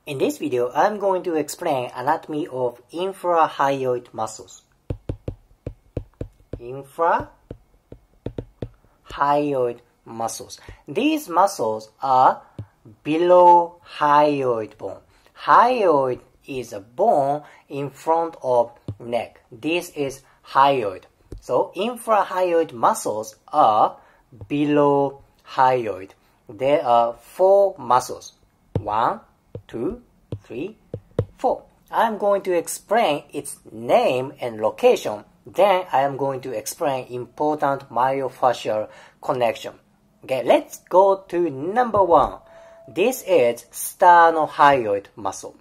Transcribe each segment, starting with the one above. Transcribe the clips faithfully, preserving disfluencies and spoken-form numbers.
In this video, I'm going to explain anatomy of infrahyoid muscles. Infrahyoid muscles. These muscles are below hyoid bone. Hyoid is a bone in front of neck. This is hyoid. So infrahyoid muscles are below hyoid. There are four muscles. One, two, three, four. I'm going to explain its name and location. Then I am going to explain important myofascial connection. Okay, let's go to number one. This is sternohyoid muscle.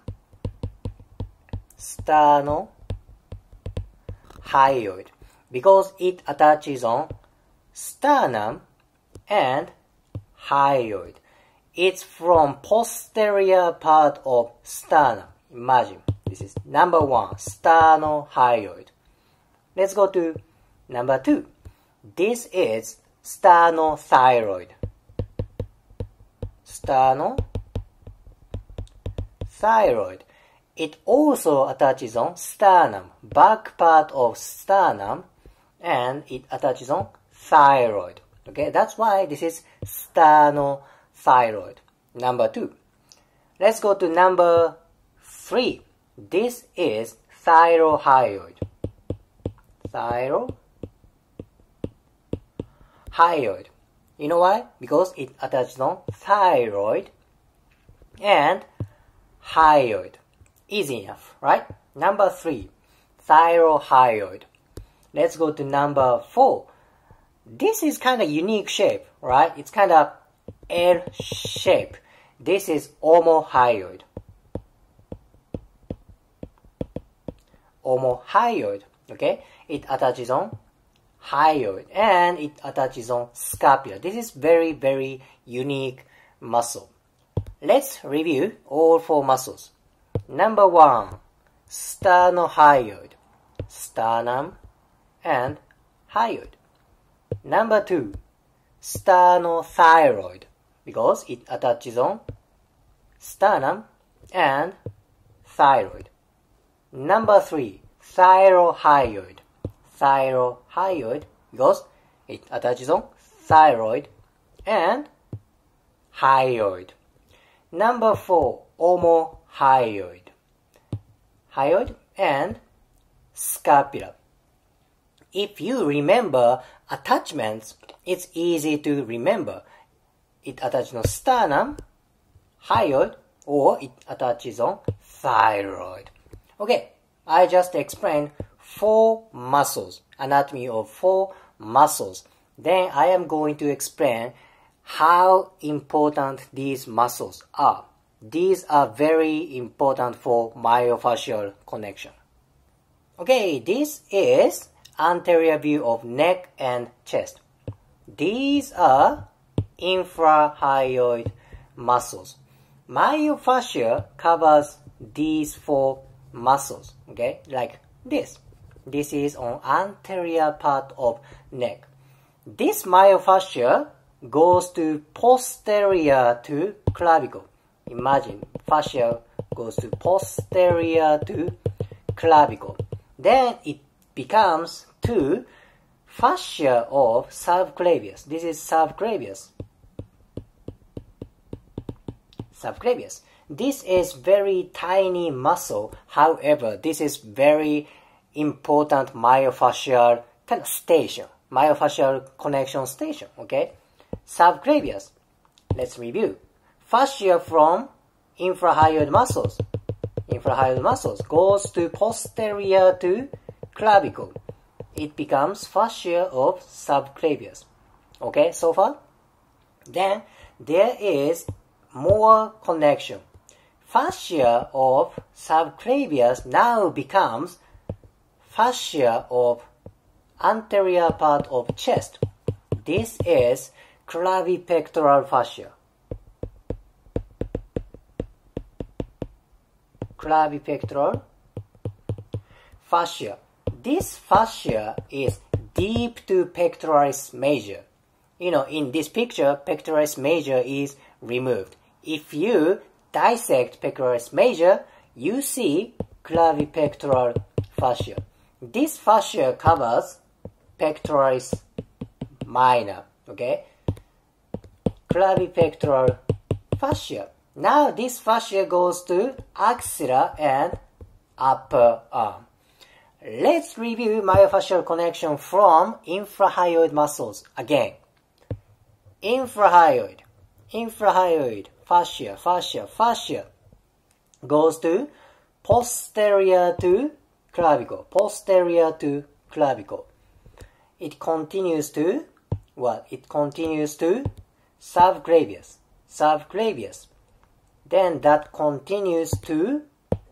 Sternohyoid. Because it attaches on sternum and hyoid. It's from posterior part of sternum. Imagine, this is number one, sternohyoid. Let's go to number two. This is sternothyroid. Sternothyroid. It also attaches on sternum, back part of sternum, and it attaches on thyroid. Okay, that's why this is sternothyroid. Number two. Let's go to number three. This is thyrohyoid. Thyrohyoid. You know why? Because it attaches on thyroid and hyoid. Easy enough, right? Number three, thyrohyoid. Let's go to number four. This is kind of unique shape, right? It's kind of L shape. This is omohyoid. Omohyoid, okay? It attaches on hyoid and it attaches on scapula. This is very, very unique muscle. Let's review all four muscles. Number one, sternohyoid. Sternum and hyoid. Number two, sternothyroid, because it attaches on sternum and thyroid. Number three, thyrohyoid. Thyrohyoid, because it attaches on thyroid and hyoid. Number four, omohyoid. Hyoid and scapula. If you remember attachments, it's easy to remember. It attaches on sternum, hyoid, or it attaches on thyroid. Okay, I just explained four muscles, anatomy of four muscles. Then I am going to explain how important these muscles are. These are very important for myofascial connection. Okay, this is anterior view of neck and chest. These are infrahyoid muscles. Myofascia covers these four muscles, okay, like this. This is on anterior part of neck. This myofascia goes to posterior to clavicle. Imagine, fascia goes to posterior to clavicle. Then it becomes to fascia of subclavius. This is subclavius. Subclavius. This is very tiny muscle. However, this is very important myofascial kind of station. Myofascial connection station. Okay. Subclavius. Let's review. Fascia from infrahyoid muscles. Infrahyoid muscles goes to posterior to clavicle. It becomes fascia of subclavius. Okay, so far? Then there is more connection. Fascia of subclavius now becomes fascia of anterior part of chest. This is clavipectoral fascia. Clavipectoral fascia. This fascia is deep to pectoralis major. You know, in this picture, pectoralis major is removed. If you dissect pectoralis major, you see clavipectoral fascia. This fascia covers pectoralis minor, okay? Clavipectoral fascia. Now this fascia goes to axilla and upper arm. Let's review myofascial connection from infrahyoid muscles again. Infrahyoid, infrahyoid, fascia, fascia, fascia goes to posterior to clavicle, posterior to clavicle. It continues to what? It continues to subclavius, subclavius. Then that continues to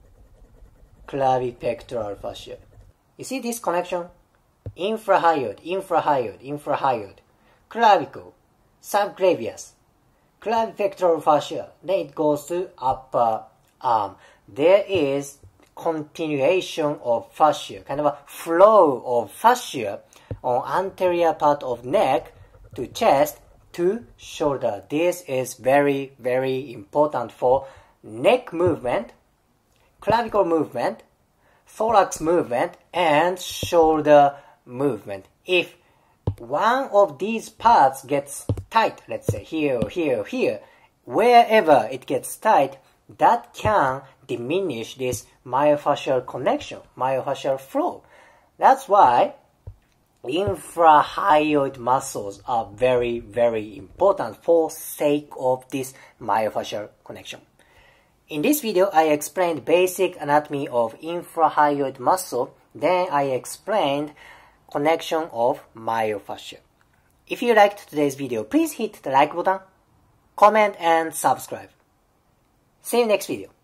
clavipectoral fascia. You see this connection? Infrahyoid, infrahyoid, infrahyoid, clavicle, subclavius, clavipectoral fascia. Then it goes to upper arm. There is continuation of fascia, kind of a flow of fascia on anterior part of neck to chest to shoulder. This is very, very important for neck movement, clavicle movement, thorax movement, and shoulder movement. If one of these parts gets tight, let's say here, here, here, wherever it gets tight, that can diminish this myofascial connection, myofascial flow. That's why infrahyoid muscles are very, very important for sake of this myofascial connection. In this video, I explained basic anatomy of infrahyoid muscle. Then I explained connection of myofascia. If you liked today's video, please hit the like button, comment, and subscribe. See you next video.